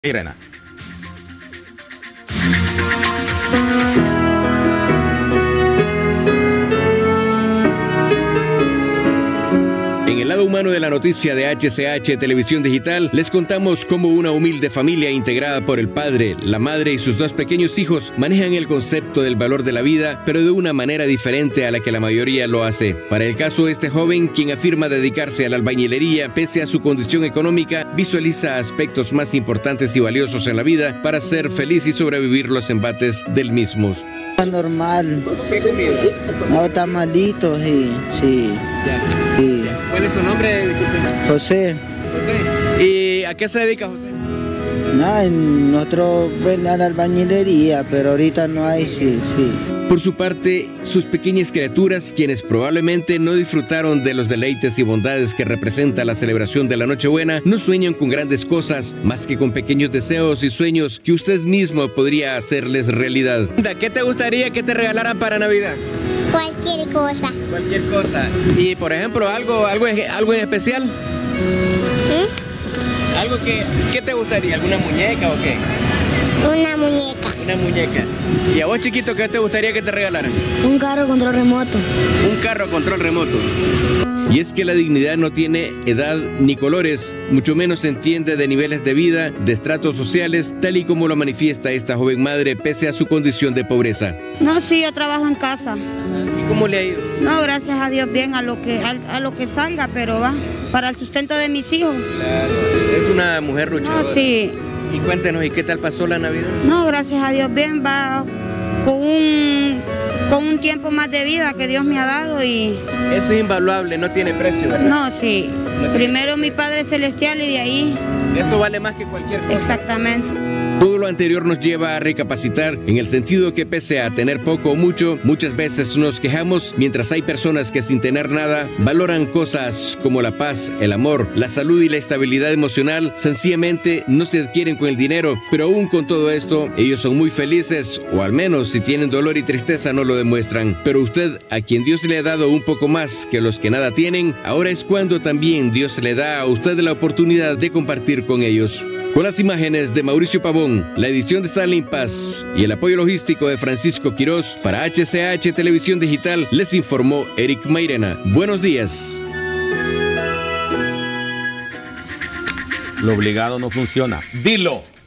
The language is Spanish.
Irena. En el lado humano de la noticia de HCH Televisión Digital, les contamos cómo una humilde familia integrada por el padre, la madre y sus dos pequeños hijos manejan el concepto del valor de la vida, pero de una manera diferente a la que la mayoría lo hace. Para el caso de este joven, quien afirma dedicarse a la albañilería, pese a su condición económica, visualiza aspectos más importantes y valiosos en la vida para ser feliz y sobrevivir los embates del mismo. Normal. ¿Qué comida? No, tamalitos sí. Ya. Sí. ¿Cuál es su nombre? José. José. ¿Y a qué se dedica José? No, nosotros ven a la albañilería, pero ahorita no hay, sí. Por su parte, sus pequeñas criaturas, quienes probablemente no disfrutaron de los deleites y bondades que representa la celebración de la Nochebuena, no sueñan con grandes cosas, más que con pequeños deseos y sueños que usted mismo podría hacerles realidad. ¿Qué te gustaría que te regalaran para Navidad? Cualquier cosa. Cualquier cosa. Y por ejemplo, algo en especial. ¿Qué te gustaría? ¿Alguna muñeca o qué? Una muñeca. Una muñeca. ¿Y a vos, chiquito, qué te gustaría que te regalaran? Un carro control remoto. Un carro control remoto. Y es que la dignidad no tiene edad ni colores, mucho menos se entiende de niveles de vida, de estratos sociales, tal y como lo manifiesta esta joven madre pese a su condición de pobreza. No, sí, yo trabajo en casa. ¿Y cómo le ha ido? No, gracias a Dios bien a lo que salga, pero va para el sustento de mis hijos. Claro, es una mujer luchadora. No, sí. Y cuéntenos, ¿y qué tal pasó la Navidad? No, gracias a Dios bien, va con un tiempo más de vida que Dios me ha dado y... Eso es invaluable, no tiene precio, ¿verdad? No, sí. Primero mi Padre Celestial y de ahí... Eso vale más que cualquier cosa. Exactamente. Todo lo anterior nos lleva a recapacitar en el sentido que pese a tener poco o mucho, muchas veces nos quejamos mientras hay personas que sin tener nada valoran cosas como la paz, el amor, la salud y la estabilidad emocional, sencillamente no se adquieren con el dinero, pero aún con todo esto, ellos son muy felices, o al menos si tienen dolor y tristeza no lo demuestran. Pero usted, a quien Dios le ha dado un poco más que los que nada tienen, ahora es cuando también Dios le da a usted la oportunidad de compartir con ellos. Con las imágenes de Mauricio Pavón, la edición de Stanley Paz y el apoyo logístico de Francisco Quiroz, para HCH Televisión Digital, les informó Eric Mairena. Buenos días. Lo obligado no funciona. Dilo.